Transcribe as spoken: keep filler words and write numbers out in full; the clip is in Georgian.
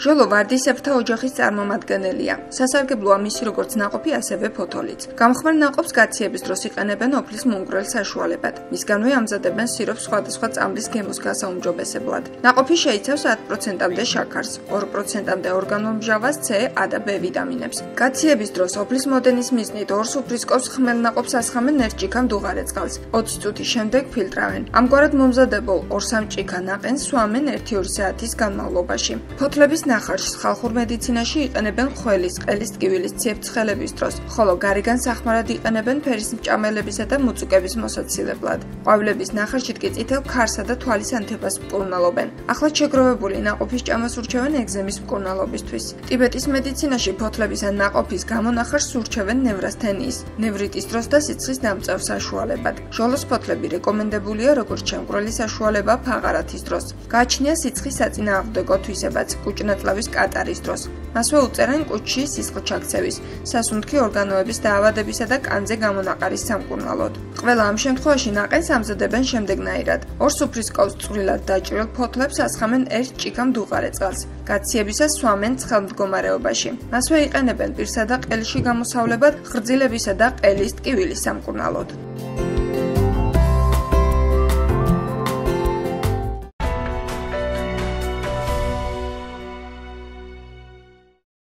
ჟოლო ვარდისებრთა ოჯახის წარმომადგენელია. სასარგებლოა მისი როგორც ნაყოფი, ასევე ფოთოლიც. გამხმარ ნაყოფს გაციების დროს იყენებენ ოფლის მომგვრელ საშუალებად. მისგანვე ამზადებენ სიროფს სხვადასხვა წამლის გემოს გასაუმჯობესებლად. ნაყოფი შეიცავს ათ პროცენტამდე შაქარს, ორ პროცენტამდე ორგანულმჟავას, C, A და B ვიტამინებს. გაციების დროს ოფლის მოდენის მიზნით ორ სუფრისკოვს ხმელ ნაყოფს ასხამენ ერთ ჭიქა მდუღარე წყალს. ოცი წუთის შემდეგ ფილტრავენ. ამგვარად მომზადებულ ორ სამ ჭიქა ნაყენს სვამენ ერთი ორი საათის განმავლობაში. ფოთლების ნახარშს ხალხურ მედიცინაში იყენებენ ხველის, ყელის ტკივილის ციებ-ცხელების დროს, ხოლო გარეგან სახმარად იყენებენ ფერის მჭამელებისა და მუწუკების მოსაცილებლად. ყვავილების ნახარშით კი წითელ ქარსა და თვალის ანთებას მკურნალობენ. ახლად შეგროვებული ნაყოფის ჭამას ურჩევენ ეგზემის მკურნალობისთვის. ტიბეტის მედიცინაში ფოთლების ან ნაყოფის გამონახარს ურჩევენ ნევრასთენიის, ნევრიტის დროს და სიცხის დამწევ საშუალებად. ჟოლოს ფოთლები რეკომენდებულია როგორც შემკვრელი საშუალება ფაღარათის დროს. გააჩნია სიცხის საწინააღმდეგო თვისებაც კუჭნაწლავის კატარის დროს. მასვე უწერენ კუჭში სისხლჩაქცევის, სასუნთქი ორგანოების დაავადებისა და კანზე გამონაყარის სამკურნალოდ. ყველა ამ შემთხვევაში ნაყენს ამზადებენ შემდეგნაირად. ორ სუფრისკოვს წვრილად დაჭრილ ფოთლებს ასხამენ ერთ ჭიქა მდუღარე წყალს. გაციებისას სვამენ ცხელ მდგომარეობაში. მასვე იყენებენ პირსა და ყელში გამოსავლებად, ღრძილებისა და ყელის ტკივილის სამკურნალოდ.